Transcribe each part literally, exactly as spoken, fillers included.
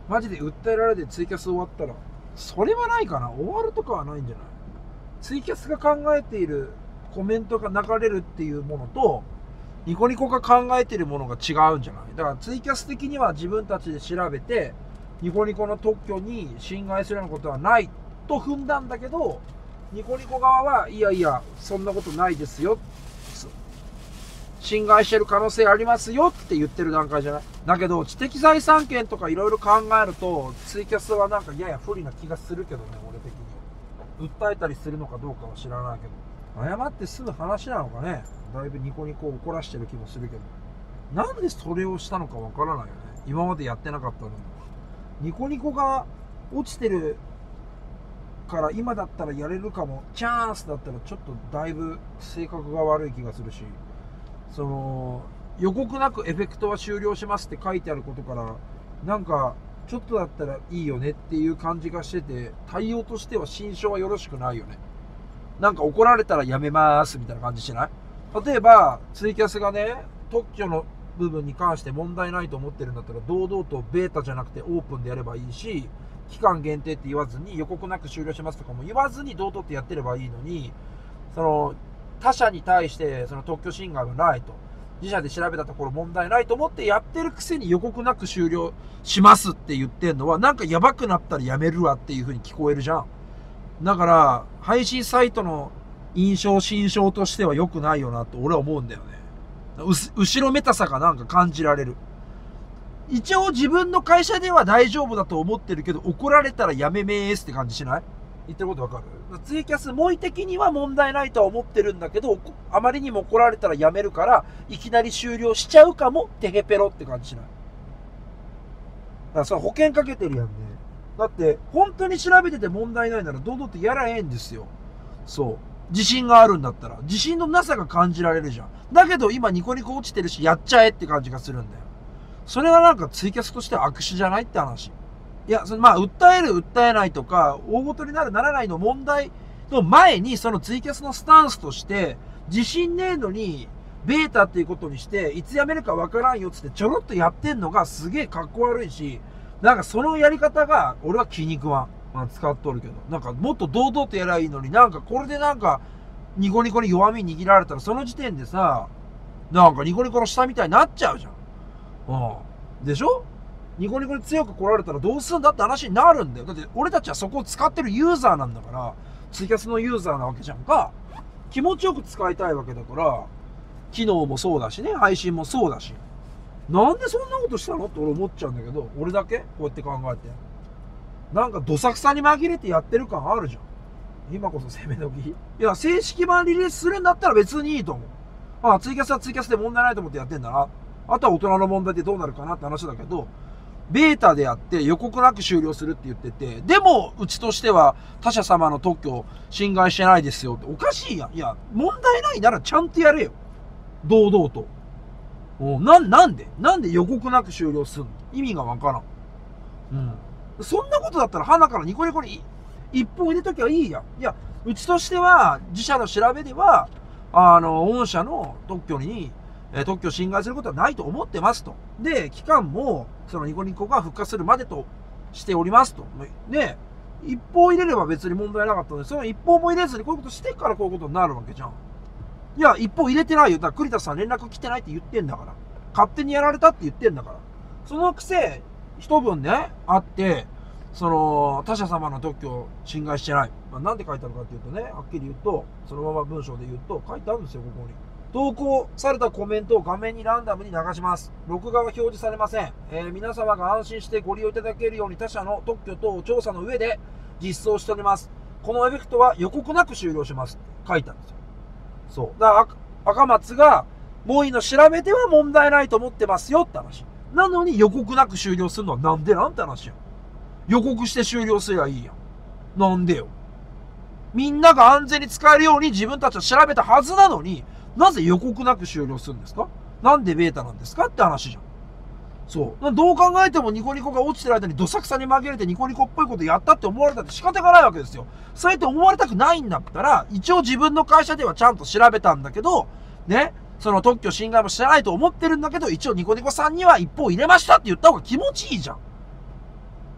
マジで訴えられてツイキャス終わったら、それはないかな。終わるとかはないんじゃない？ツイキャスが考えているコメントが流れるっていうものと、ニコニコが考えているものが違うんじゃない？だからツイキャス的には自分たちで調べて、ニコニコの特許に侵害するようなことはないと踏んだんだけど、ニコニコ側はいやいやそんなことないですよ、侵害してる可能性ありますよって言ってる段階じゃない？だけど知的財産権とかいろいろ考えるとツイキャスはなんかやや不利な気がするけどね、俺的には。訴えたりするのかどうかは知らないけど、謝って済む話なのかね。だいぶニコニコを怒らしてる気もするけど、なんでそれをしたのかわからないよね。今までやってなかったのに。ニコニコが落ちてるから今だったらやれるかも、チャンスだったらちょっとだいぶ性格が悪い気がするし、その予告なくエフェクトは終了しますって書いてあることから、なんかちょっとだったらいいよねっていう感じがしてて、対応としては心象はよろしくないよね。なんか怒られたらやめますみたいな感じしない？例えばツイキャスがね、特許の部分に関して問題ないと思ってるんだったら、堂々とベータじゃなくてオープンでやればいいし、期間限定って言わずに予告なく終了しますとかも言わずに堂々とやってればいいのに、その他社に対してその特許侵害はないと、自社で調べたところ問題ないと思ってやってるくせに予告なく終了しますって言ってんのは、なんかやばくなったらやめるわっていう風に聞こえるじゃん。だから配信サイトの印象心象としては良くないよなと俺は思うんだよね。う後ろめたさがなんか感じられる。一応自分の会社では大丈夫だと思ってるけど、怒られたらやめめーすって感じしない？言ってることわかる？ツイキャス模擬的には問題ないとは思ってるんだけど、あまりにも怒られたらやめるからいきなり終了しちゃうかもテヘペロって感じしない？だからそれ保険かけてるやんね。だって本当に調べてて問題ないなら堂々とやらええんですよ。そう、自信があるんだったら。自信のなさが感じられるじゃん。だけど今ニコニコ落ちてるし、やっちゃえって感じがするんだよ。それはなんかツイキャスとしては悪手じゃないって話。いや、そのまあ訴える訴えないとか大ごとになるならないの問題の前に、そのツイキャスのスタンスとして自信ねえのにベータっていうことにして、いつやめるかわからんよっつってちょろっとやってんのがすげえかっこ悪いし、なんかそのやり方が俺は気に食わん。まあ、使っとるけど、なんかもっと堂々とやりゃいいのに、なんかこれでなんかニコニコに弱み握られたらその時点でさ、なんかニコニコの下みたいになっちゃうじゃん。うん。でしょ？ニコニコに強く来られたらどうすんだって話になるんだよ。だって俺たちはそこを使ってるユーザーなんだから、ツイキャスのユーザーなわけじゃんか。気持ちよく使いたいわけだから、機能もそうだしね、配信もそうだし。なんでそんなことしたのって俺思っちゃうんだけど、俺だけこうやって考えて。なんかどさくさに紛れてやってる感あるじゃん。今こそ攻め時。いや、正式版リリースするんだったら別にいいと思う。ああ、ツイキャスはツイキャスで問題ないと思ってやってんだな。あとは大人の問題でどうなるかなって話だけど、ベータでやって予告なく終了するって言ってて、でもうちとしては他社様の特許を侵害してないですよって、おかしいやん。いや、問題ないならちゃんとやれよ。堂々と。おな、なんでなんで予告なく終了すんの？意味がわからん。うん。そんなことだったら花からニコニコに一本入れときゃいいやん。いや、うちとしては自社の調べでは、あの、御社の特許に、えー、特許を侵害することはないと思ってますと。で、期間も、そのニコニコが復活するまでとしておりますと。ね、一本入れれば別に問題なかったので、その一本も入れずにこういうことしてからこういうことになるわけじゃん。いや、一本入れてないよ。だから栗田さん連絡来てないって言ってんだから。勝手にやられたって言ってんだから。そのくせ、一文ね、あって、その、他社様の特許を侵害してない。まあ、なんで書いてあるかっていうとね、はっきり言うと、そのまま文章で言うと、書いてあるんですよ、ここに。投稿されたコメントを画面にランダムに流します。録画は表示されません。えー、皆様が安心してご利用いただけるように他社の特許等を調査の上で実装しております。このエフェクトは予告なく終了します。って書いてあるんですよ。そう。だから、赤松が、モイの調べては問題ないと思ってますよって話。なのに予告なく終了するのはなんでなんて話やん。予告して終了すればいいやん。なんでよ。みんなが安全に使えるように自分たちは調べたはずなのに、なぜ予告なく終了するんですか？なんでベータなんですかって話じゃん。そう。どう考えてもニコニコが落ちてる間にどさくさに紛れてニコニコっぽいことやったって思われたって仕方がないわけですよ。そうやって思われたくないんだったら、一応自分の会社ではちゃんと調べたんだけど、ね、その特許侵害もしてないと思ってるんだけど、一応ニコニコさんには一方入れましたって言った方が気持ちいいじゃん。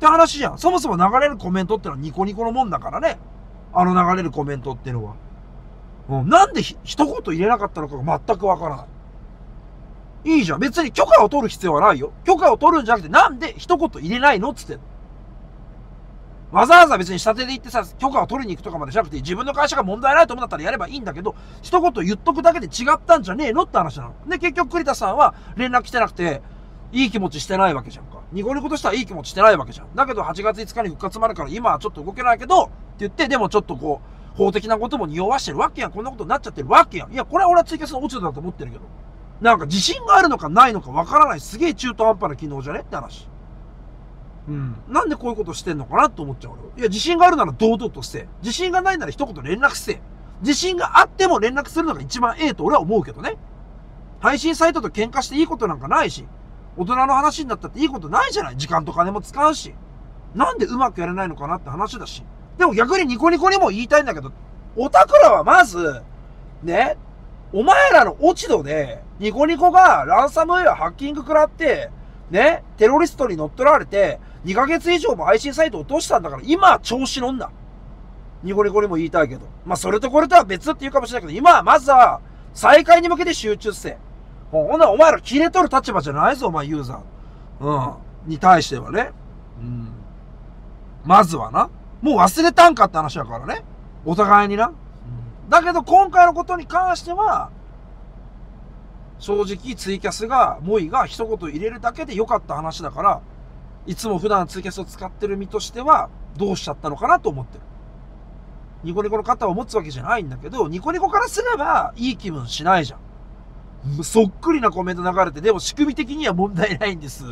って話じゃん。そもそも流れるコメントってのはニコニコのもんだからね。あの流れるコメントってのは。うん、なんでひ一言入れなかったのかが全くわからない。いいじゃん。別に許可を取る必要はないよ。許可を取るんじゃなくて、なんで一言入れないのっつってんの。わざわざ別に下手で行ってさ、許可を取りに行くとかまでしなくて、自分の会社が問題ないと思うんだったらやればいいんだけど、一言言っとくだけで違ったんじゃねえのって話なの。で、結局栗田さんは連絡来てなくて、いい気持ちしてないわけじゃんか。ニコニコとしてはいい気持ちしてないわけじゃん。だけどはちがついつかに復活もあるから今はちょっと動けないけど、って言って、でもちょっとこう、法的なことも匂わしてるわけやん。こんなことになっちゃってるわけやん。いや、これは俺はツイキャスの落ち度だと思ってるけど。なんか自信があるのかないのかわからない、すげえ中途半端な機能じゃねって話。うん。なんでこういうことしてんのかなって思っちゃう俺。いや、自信があるなら堂々として。自信がないなら一言連絡して。自信があっても連絡するのが一番ええと俺は思うけどね。配信サイトと喧嘩していいことなんかないし、大人の話になったっていいことないじゃない。時間と金も使うし。なんでうまくやれないのかなって話だし。でも逆にニコニコにも言いたいんだけど、オタクらはまず、ね、お前らの落ち度で、ニコニコがランサムウェアハッキング食らって、ね、テロリストに乗っ取られて、にかげつ以上も配信サイト落としたんだから、今は調子乗んだ。ニコニコにも言いたいけど。まあ、それとこれとは別って言うかもしれないけど、今はまずは、再開に向けて集中せ。ほんならお前ら切れ取る立場じゃないぞ、お前ユーザー。うん。に対してはね。うん。まずはな。もう忘れたんかって話だからね。お互いにな。うん、だけど今回のことに関しては、正直ツイキャスが、モイが一言入れるだけで良かった話だから、いつも普段ツイキャスを使ってる身としては、どうしちゃったのかなと思ってる。ニコニコの肩を持つわけじゃないんだけど、ニコニコからすればいい気分しないじゃん。そっくりなコメント流れて、でも仕組み的には問題ないんですって。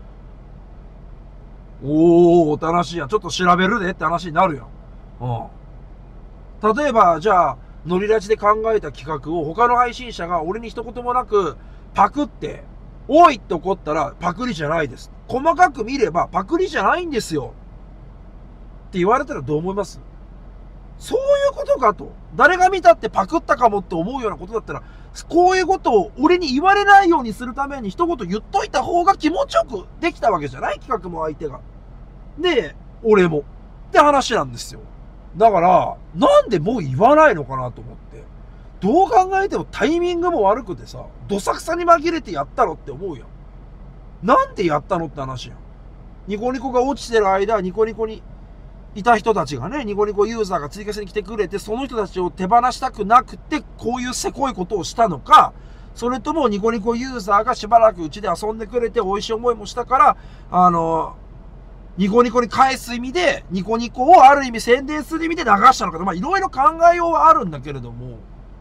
おー、楽しいやん。ちょっと調べるでって話になるやん。うん。例えば、じゃあ、ノリラジで考えた企画を他の配信者が俺に一言もなくパクって、おいって怒ったらパクリじゃないです。細かく見ればパクリじゃないんですよ。って言われたらどう思います？そういうことかと。誰が見たってパクったかもって思うようなことだったら、こういうことを俺に言われないようにするために一言言っといた方が気持ちよくできたわけじゃない？企画も相手が。で、俺も。って話なんですよ。だから、なんでもう言わないのかなと思って。どう考えてもタイミングも悪くてさ、どさくさに紛れてやったろって思うやん。なんでやったのって話やん。ニコニコが落ちてる間、ニコニコにいた人たちがね、ニコニコユーザーが追加しに来てくれて、その人たちを手放したくなくて、こういうせこいことをしたのか、それともニコニコユーザーがしばらくうちで遊んでくれて美味しい思いもしたから、あの、ニコニコに返す意味で、ニコニコをある意味宣伝する意味で流したのかと、まあいろいろ考えようはあるんだけれども、うん、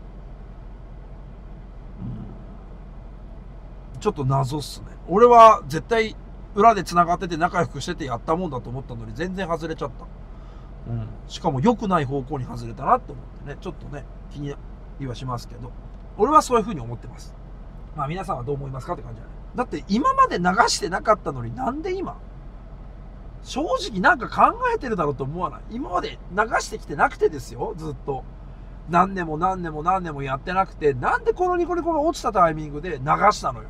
ちょっと謎っすね。俺は絶対裏で繋がってて仲良くしててやったもんだと思ったのに全然外れちゃった。うん。しかも良くない方向に外れたなって思ってね、ちょっとね、気にはしますけど、俺はそういう風に思ってます。まあ皆さんはどう思いますかって感じじゃない。だって今まで流してなかったのになんで今？正直なんか考えてるだろうと思わない？今まで流してきてなくてですよ、ずっと。何年も何年も何年もやってなくて、なんでこのニコニコが落ちたタイミングで流したのよ。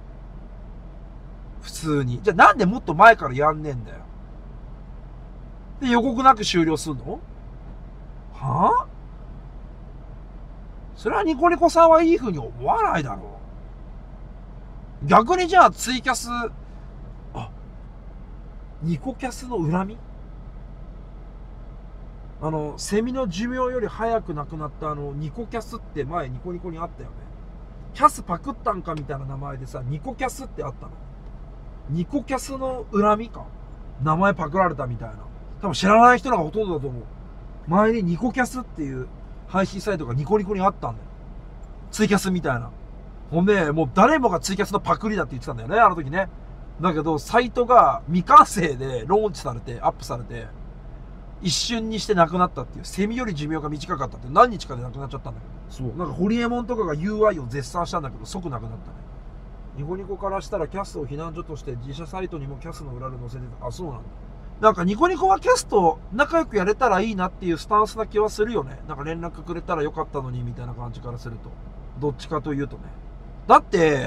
普通に。じゃあなんでもっと前からやんねえんだよ。で、予告なく終了すんの？はぁ？それはニコニコさんはいい風に思わないだろう。逆にじゃあツイキャス、あ、ニコキャスの恨み？あの、セミの寿命より早く亡くなったあの、ニコキャスって前ニコニコにあったよね。キャスパクったんかみたいな名前でさ、ニコキャスってあったの。ニコキャスの恨みか。名前パクられたみたいな。多分知らない人のがほとんどだと思う。前にニコキャスっていう配信サイトがニコニコにあったんだよ。ツイキャスみたいな。ほんで、もう誰もがツイキャスのパクリだって言ってたんだよね、あの時ね。だけど、サイトが未完成でローンチされて、アップされて、一瞬にしてなくなったっていう。セミより寿命が短かったって何日かでなくなっちゃったんだけど。そう。なんかホリエモンとかが ユーアイ を絶賛したんだけど、即なくなったね。ニコニコからしたらキャスを避難所として自社サイトにもキャスの裏で載せてた。あ、そうなんだ。なんかニコニコはキャスと仲良くやれたらいいなっていうスタンスな気はするよね。なんか連絡くれたらよかったのにみたいな感じからすると。どっちかというとね。だって、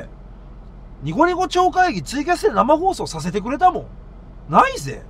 ニコニコ超会議ツイキャスで生放送させてくれたもん。ないぜ。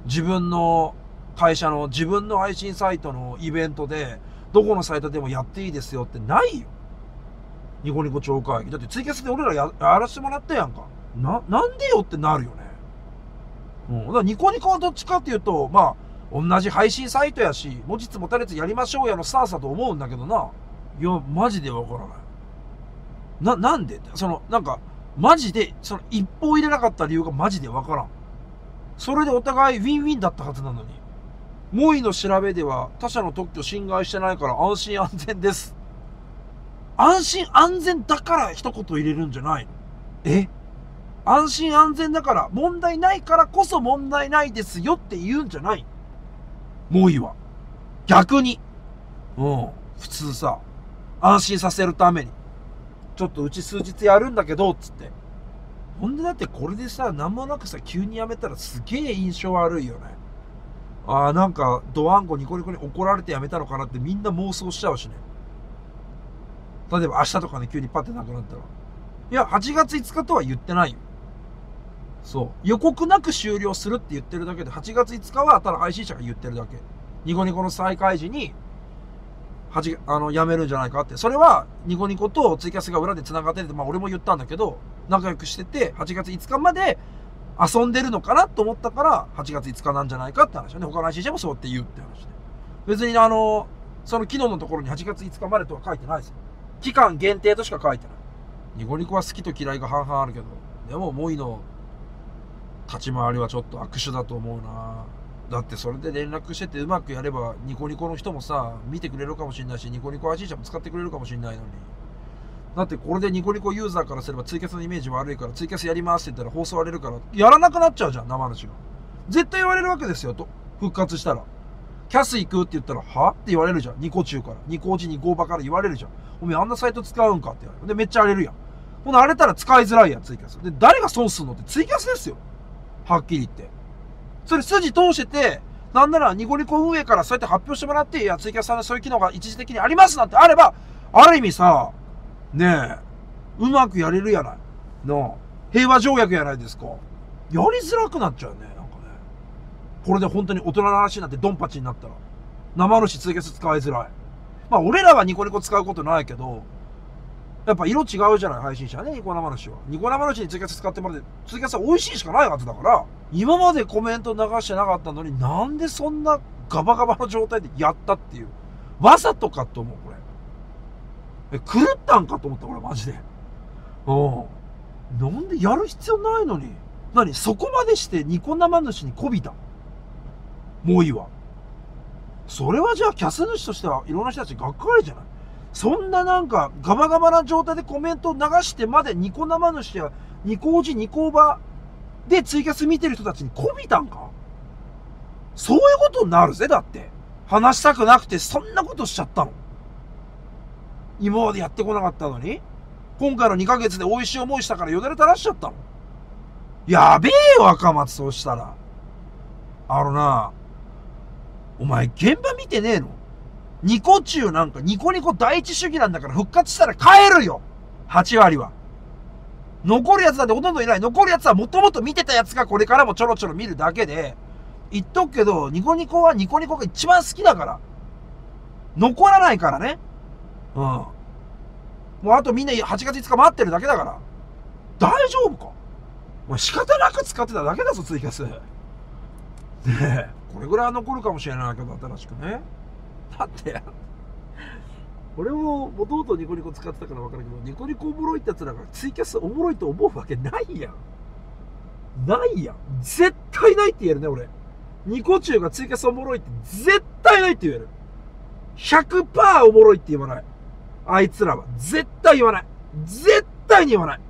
自分の会社の自分の配信サイトのイベントでどこのサイトでもやっていいですよってないよ。ニコニコ超会議だってツイキャスで俺ら や, やらせてもらったやんか。ななんでよってなるよね。うん、だからニコニコはどっちかっていうとまあ同じ配信サイトやし持ちつ持たれつやりましょうやのスタンスだと思うんだけどな。いやマジでわからない。ななんでそのなんかマジでその一歩入れなかった理由がマジでわからん。それでお互いウィンウィンだったはずなのに。モイの調べでは他者の特許侵害してないから安心安全です。安心安全だから一言入れるんじゃないの？え？安心安全だから問題ないからこそ問題ないですよって言うんじゃない？モイは逆にうん普通さ安心させるためにちょっとうち数日やるんだけどっつって、ほんでだってこれでさ何もなくさ急にやめたらすげえ印象悪いよね。あーなんかドワンゴニコニコに怒られてやめたのかなってみんな妄想しちゃうしね。例えば明日とかね急にパッてなくなったら、いやはちがついつかとは言ってないよ。そう予告なく終了するって言ってるだけではちがついつかはただ配信者が言ってるだけ。ニコニコの再開時にはちあのやめるんじゃないかって。それはニコニコとツイキャスが裏で繋がってて、まあ俺も言ったんだけど仲良くしててはちがついつかまで遊んでるのかなと思ったからはちがついつかなんじゃないかって話ね。他の配信者もそうって言うって話で、別にあのその機能のところにはちがついつかまでとは書いてないですよ。期間限定としか書いてない。ニコニコは好きと嫌いが半々あるけど、でもモイの立ち回りはちょっと悪手だと思うな。だってそれで連絡しててうまくやればニコニコの人もさ見てくれるかもしれないし、ニコニコ配信者も使ってくれるかもしれないのに。だってこれでニコニコユーザーからすればツイキャスのイメージ悪いからツイキャスやりますって言ったら放送割れるからやらなくなっちゃうじゃん。生主が絶対言われるわけですよ。と復活したらキャス行くって言ったらはって言われるじゃん。ニコ中からニコおじニコバから言われるじゃん。おめえあんなサイト使うんかって言われる。でめっちゃ荒れるやん。ほな荒れたら使いづらいやんツイキャスで。誰が損すんのってツイキャスですよはっきり言って。それ筋通しててなんならニコニコ運営からそうやって発表してもらって、いやツイキャスさんのそういう機能が一時的にありますなんてあればある意味さねえうまくやれるやないの平和条約やないですか。やりづらくなっちゃうね。なんかねこれで本当に大人の話になってドンパチになったら生主ツイキャス使いづらい。まあ俺らはニコニコ使うことないけどやっぱ色違うじゃない配信者ね。ニコ生主はニコ生主にツイキャス使ってもらってツイキャスは美味しいしかないはずだから、今までコメント流してなかったのになんでそんなガバガバの状態でやったっていう、わざとかと思う。これえ狂ったんかと思った俺マジで。うんなんでやる必要ないのに何そこまでしてニコ生主にこびたもういいわ。それはじゃあキャス主としてはいろんな人たちがっかりじゃない。そんななんかガバガバな状態でコメントを流してまでニコ生主やニコおじニコおばでツイキャス見てる人たちにこびたんか。そういうことになるぜ。だって話したくなくてそんなことしちゃったの。今までやってこなかったのに今回のにかげつで美味しい思いしたからよだれ垂らしちゃったの。やべえよ赤松。そうしたらあのなお前現場見てねえの。ニコ中なんかニコニコ第一主義なんだから復活したら帰るよはちわりは。残るやつなんてほとんどいない。残るやつはもともと見てたやつがこれからもちょろちょろ見るだけで、言っとくけどニコニコはニコニコが一番好きだから残らないからね。うんもうあとみんなはちがついつか待ってるだけだから大丈夫か。もう仕方なく使ってただけだぞツイキャス。ねえこれぐらいは残るかもしれないけど新しくね。だって俺ももともとニコニコ使ってたから分かるけどニコニコおもろいってやつだからツイキャスおもろいと思うわけないやん。ないやん絶対ないって言えるね俺。ニコ中がツイキャスおもろいって絶対ないって言える。 ひゃくパーセント おもろいって言わない。あいつらは絶対言わない。絶対に言わない。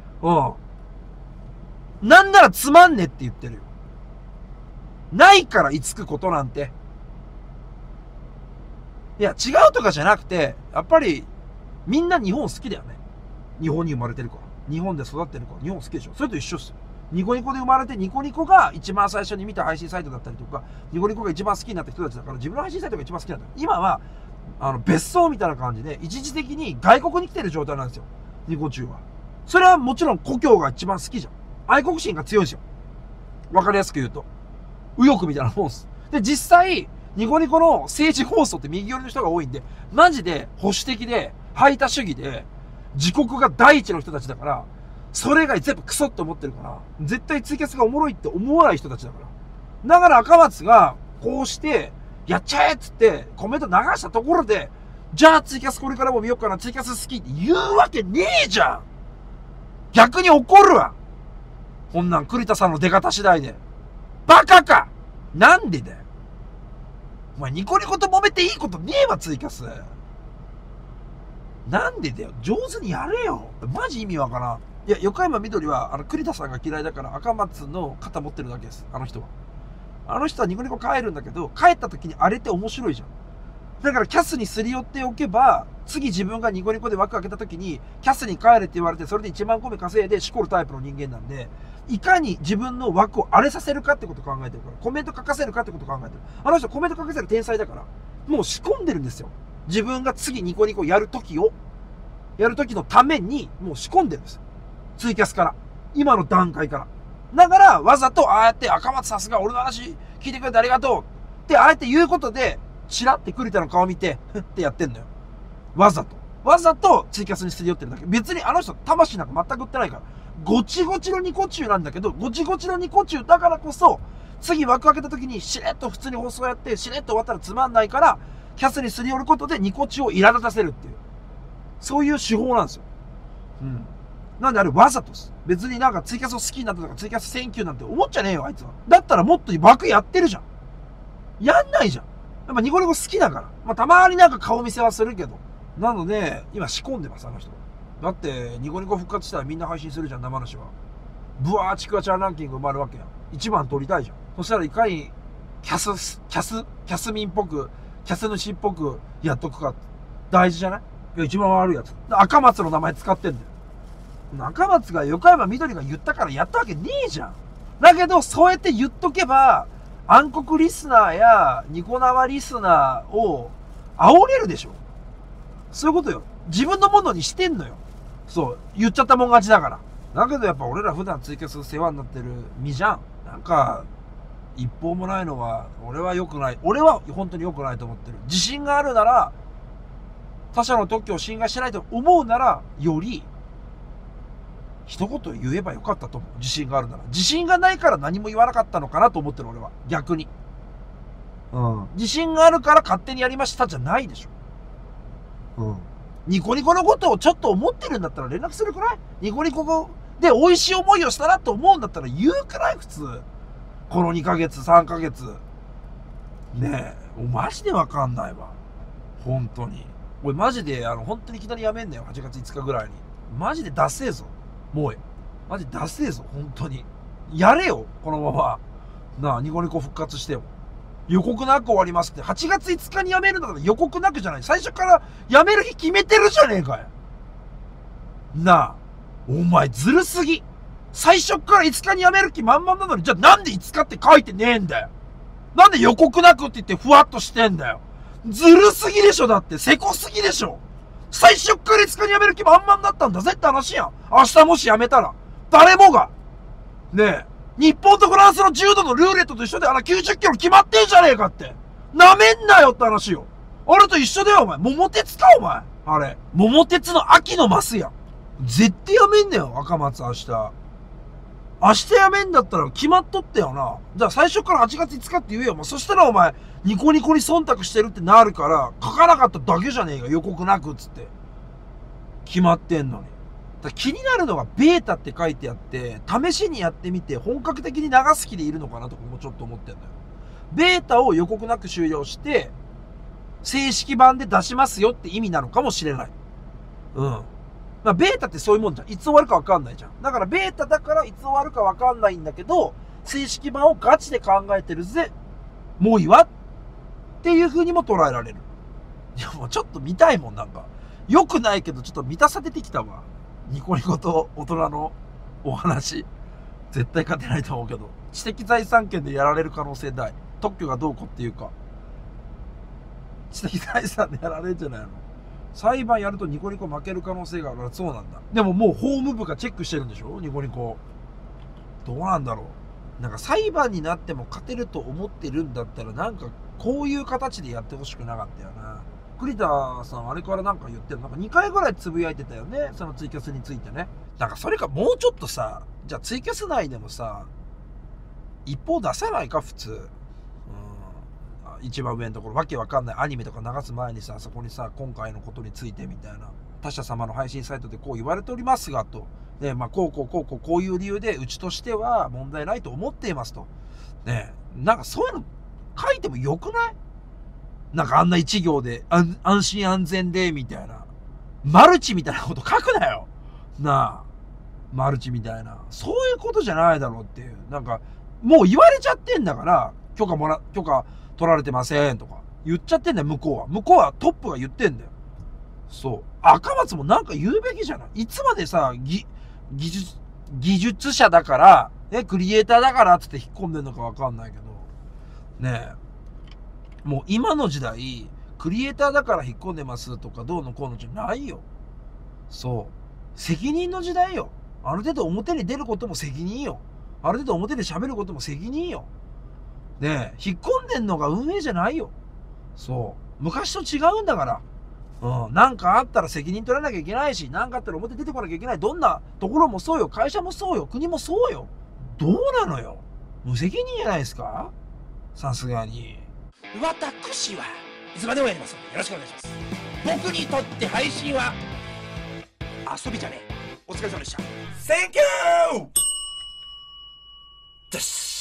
うんなんならつまんねって言ってるよ。ないからいつくことなんて。いや違うとかじゃなくてやっぱりみんな日本好きだよね。日本に生まれてるから日本で育ってるから日本好きでしょ。それと一緒っすよ。ニコニコで生まれてニコニコが一番最初に見た配信サイトだったりとかニコニコが一番好きになった人たちだから自分の配信サイトが一番好きなんだよ。今はあの別荘みたいな感じで一時的に外国に来てる状態なんですよニコ中は。それはもちろん故郷が一番好きじゃん。愛国心が強いんですよ。わかりやすく言うと右翼みたいなもんです。で、実際、ニコニコの政治放送って右寄りの人が多いんで、マジで保守的で、排他主義で、自国が第一の人たちだから、それ以外全部クソって思ってるから、絶対ツイキャスがおもろいって思わない人たちだから。だから赤松が、こうして、やっちゃえっつって、コメント流したところで、じゃあツイキャスこれからも見ようかな、ツイキャス好きって言うわけねえじゃん。逆に怒るわ。こんなん栗田さんの出方次第で。バカか。なんでだよ。お前ニコニコと揉めていいことねえわ、ツイキャス。なんでだよ。上手にやれよ。マジ意味わからん。いや、横山みどりは、あの、栗田さんが嫌いだから赤松の肩持ってるだけです。あの人は。あの人はニコニコ帰るんだけど、帰った時にあれって面白いじゃん。だからキャスにすり寄っておけば、次自分がニコニコで枠開けた時に、キャスに帰れって言われて、それでいちまんコメ稼いでしこるタイプの人間なんで、いかに自分の枠を荒れさせるかってことを考えてるから、コメント書かせるかってことを考えてる。あの人コメント書かせる天才だから、もう仕込んでるんですよ。自分が次ニコニコやる時を、やる時のために、もう仕込んでるんですよ。ツイキャスから。今の段階から。だから、わざと、ああやって、赤松さすが俺の話聞いてくれてありがとうってあえて言うことで、チラって栗田の顔見て、ふってやってんのよ。わざと。わざとツイキャスにすり寄ってるだけ。別にあの人、魂なんか全く売ってないから。ごちごちのニコ中なんだけど、ごちごちのニコ中だからこそ、次枠開けた時にしれっと普通に放送やって、しれっと終わったらつまんないから、キャスにすり寄ることでニコ中を苛立たせるっていう。そういう手法なんですよ。うん。なんであれわざとです。別になんかツイキャスを好きになったとかツイキャスセンキューなんて思っちゃねえよ、あいつは。だったらもっと枠やってるじゃん。やんないじゃん。やっぱニコニコ好きだから。まあたまになんか顔見せはするけど。なので、今仕込んでます、あの人。だって、ニコニコ復活したらみんな配信するじゃん、生主は。ブワーチクワちゃんランキング埋まるわけやん。一番取りたいじゃん。そしたらいかに、キャス、キャス、キャス民っぽく、キャス主っぽくやっとくか。大事じゃない？いや、一番悪いやつ。赤松の名前使ってんだよ。赤松が横山みどりが言ったからやったわけねえじゃん。だけど、そうやって言っとけば、暗黒リスナーやニコ生リスナーを煽れるでしょ。そういうことよ。自分のものにしてんのよ。そう。言っちゃったもん勝ちだから。だけどやっぱ俺ら普段ツイキャス世話になってる身じゃん。なんか、一方もないのは、俺は良くない。俺は本当に良くないと思ってる。自信があるなら、他者の特許を侵害してないと思うなら、より、一言言えばよかったと思う。自信があるなら。自信がないから何も言わなかったのかなと思ってる俺は。逆に。うん。自信があるから勝手にやりましたじゃないでしょ。うん。ニコニコのことをちょっと思ってるんだったら連絡するくらい？ニコニコで美味しい思いをしたなと思うんだったら言うくらい普通。このにかげつ、さんかげつ。ねえ、マジでわかんないわ。本当に。俺マジで、あの、本当にいきなりやめんねよ。はちがついつかぐらいに。マジでダセえぞ。もう、マジダセえぞ。本当に。やれよ、このまま。なあ、ニコニコ復活してよ。予告なく終わりますって。はちがついつかにやめるんだから予告なくじゃない。最初からやめる日決めてるじゃねえかよ。なあ、お前ずるすぎ。最初からいつかにやめる気満々なのに、じゃあなんでいつかって書いてねえんだよ。なんで予告なくって言ってふわっとしてんだよ。ずるすぎでしょ。だってせこすぎでしょ。最初からいつかにやめる気満々だったんだぜって話やん。明日もしやめたら誰もがねえ、日本とフランスの柔道のルーレットと一緒であのきゅうじゅっキロ決まってんじゃねえかって。なめんなよって話よ。あれと一緒だよお前。桃鉄かお前。あれ桃鉄の秋のマスやん。絶対やめんなよ赤松。明日明日やめんだったら決まっとったよな。じゃあ最初からはちがついつかって言えよ。もうそしたらお前ニコニコに忖度してるってなるから書かなかっただけじゃねえか。予告なくっつって決まってんのに。だ気になるのがベータって書いてあって試しにやってみて本格的に流す気でいるのかなとかもちょっと思ってんだよ。ベータを予告なく終了して正式版で出しますよって意味なのかもしれない。うんまあ、ベータってそういうもんじゃん。いつ終わるか分かんないじゃん。だからベータだからいつ終わるか分かんないんだけど、正式版をガチで考えてるぜ。もういいわっていう風にも捉えられる。いやもうちょっと見たいもんなんか。良くないけどちょっと見たさ出てきたわ。ニコニコと大人のお話。絶対勝てないと思うけど。知的財産権でやられる可能性大。特許がどうこうっていうか。知的財産でやられるんじゃないの？裁判やるとニコニコ負ける可能性があるからそうなんだ。でももう法務部がチェックしてるんでしょニコニコ。どうなんだろなんか裁判になっても勝てると思ってるんだったら、なんかこういう形でやってほしくなかったよな。栗田さんあれからなんか言ってる、なんかにかいぐらいつぶやいてたよね、そのツイキャスについてね。なんかそれかもうちょっとさ、じゃあツイキャス内でもさ、一報出さないか普通。うん、一番上のところわけわかんないアニメとか流す前にさ、そこにさ、今回のことについてみたいな、他社様の配信サイトでこう言われておりますがと、ね、まあこうこうこうこうこういう理由でうちとしては問題ないと思っていますとね、なんかそういうの書いてもよくない？なんかあんな一行で安安心安全でみたいな、マルチみたいなこと書くなよなあ、マルチみたいな、そういうことじゃないだろうっていう、なんかもう言われちゃってんだから、許可もら許可取られてませんとか言っちゃってんだよ、向こうは向こうはトップが言ってんだよ。そう、赤松もなんか言うべきじゃない。いつまでさ、ぎ技術技術者だからね、クリエイターだからっつって引っ込んでんのかわかんないけどねえ、もう今の時代クリエイターだから引っ込んでますとかどうのこうのじゃないよ。そう、責任の時代よ。ある程度表に出ることも責任よ。ある程度表で喋ることも責任よ。ねえ、引っ込んでんのが運営じゃないよ。そう、昔と違うんだから。うん、なんかあったら責任取らなきゃいけないし、なんかあったら表出てこなきゃいけない。どんなところもそうよ、会社もそうよ、国もそうよ。どうなのよ、無責任じゃないですか、さすがに。私はいつまでもやりますのでよろしくお願いします。僕にとって配信は遊びじゃねえ。お疲れ様でした。 Thank you! です。